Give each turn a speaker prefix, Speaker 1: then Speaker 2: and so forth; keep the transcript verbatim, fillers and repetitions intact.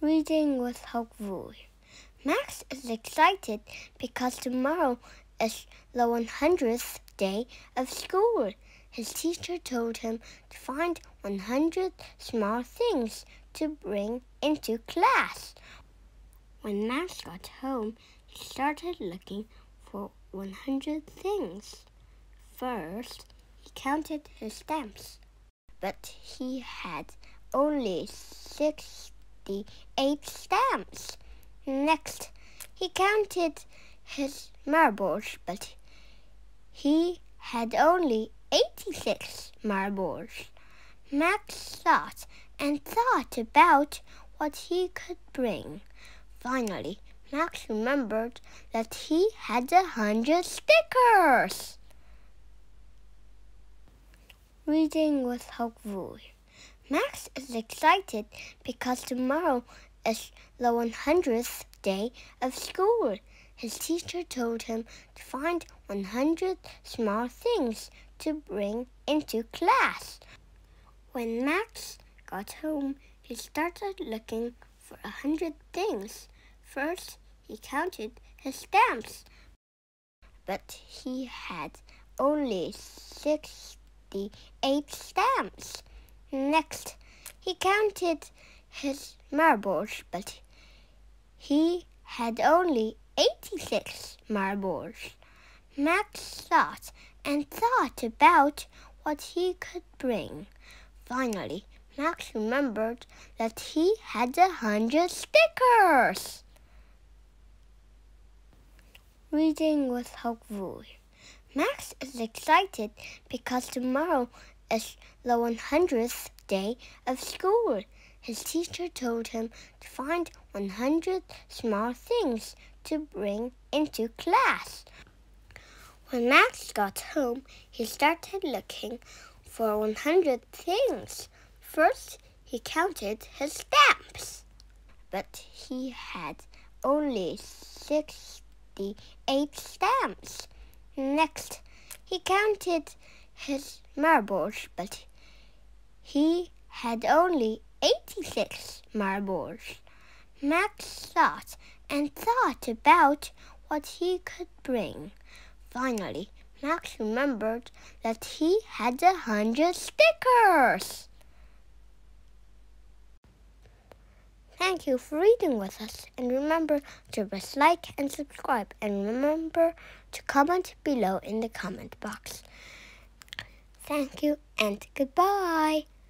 Speaker 1: Reading with Hope Vui. Max is excited because tomorrow is the one hundredth day of school. His teacher told him to find one hundred small things to bring into class. When Max got home, he started looking for one hundred things. First, he counted his stamps, but he had only sixty-eight stamps. Next, he counted his marbles, but he had only eighty-six marbles. Max thought and thought about what he could bring. Finally, Max remembered that he had a hundred stickers. Reading with Hope Vui. Max is excited because tomorrow is the one hundredth day of school. His teacher told him to find one hundred small things to bring into class. When Max got home, he started looking for a hundred things. First, he counted his stamps, but he had only sixty-eight stamps. Next, he counted his marbles, but he had only eighty-six marbles. Max thought and thought about what he could bring. Finally, Max remembered that he had a hundred stickers. Reading with Hope Vui. Max is excited because tomorrow is the one hundredth day of school. His teacher told him to find one hundred small things to bring into class. When Max got home, he started looking for one hundred things. First, he counted his stamps, but he had only sixty-eight stamps. Next, he counted his marbles, but he had only eighty-six marbles. Max thought and thought about what he could bring. Finally, Max remembered that he had a hundred stickers. Thank you for reading with us, and remember to press like and subscribe, and remember to comment below in the comment box. Thank you and goodbye.